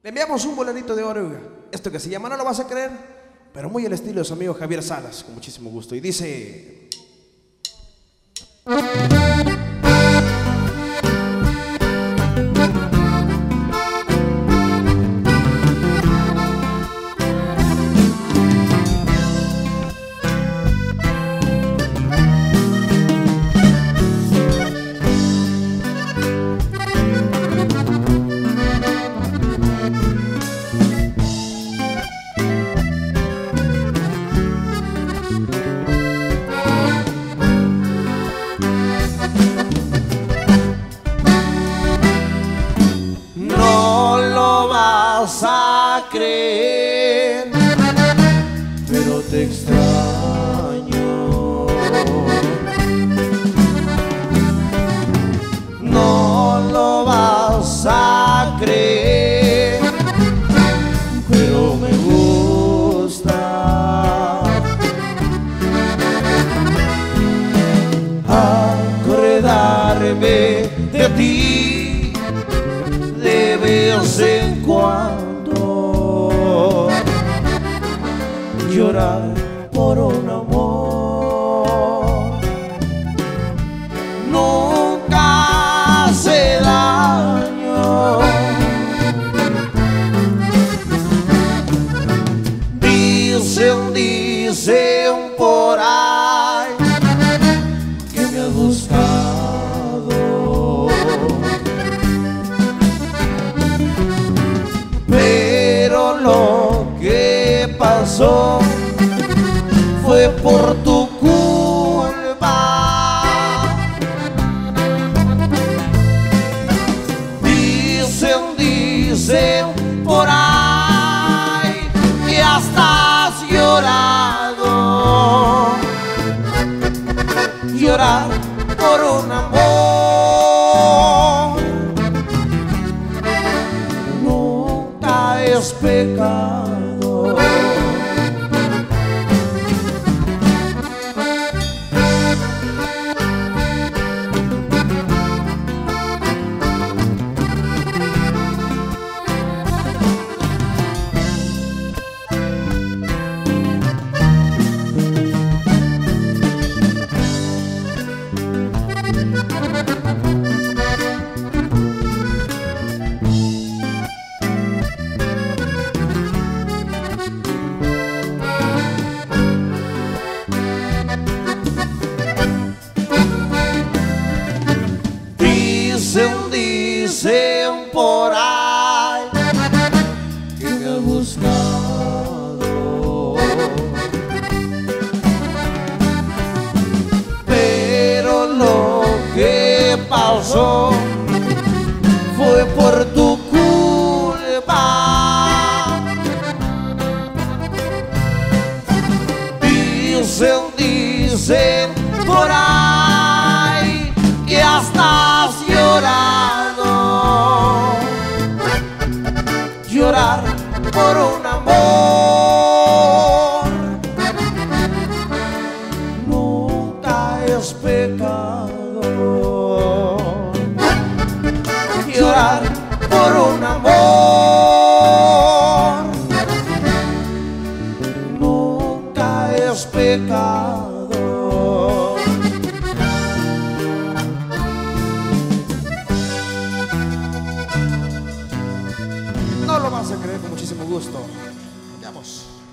Le enviamos un bolerito de oro, oiga. Esto que se llama No lo vas a creer, pero muy al estilo de su amigo Javier Salas, con muchísimo gusto. Y dice... Vas a creer, pero te extraño. No lo vas a creer, pero me gusta acordarme de ti de vez en cuando, llorar por un amor nunca hace daño. Dicen por ahí que me has buscado, pero lo que pasó fue por tu culpa. Dicen por ahí que ya estás llorando, llorar por un amor nunca es pecado. Dicen por ahí que me has buscado, pero lo que pasó fue por tu culpa. Dicen por ahí que ya estás llorando, llorar por un amor nunca es pecado. Llorar por un amor nunca es pecado. No lo vas a creer, con muchísimo gusto. Vamos.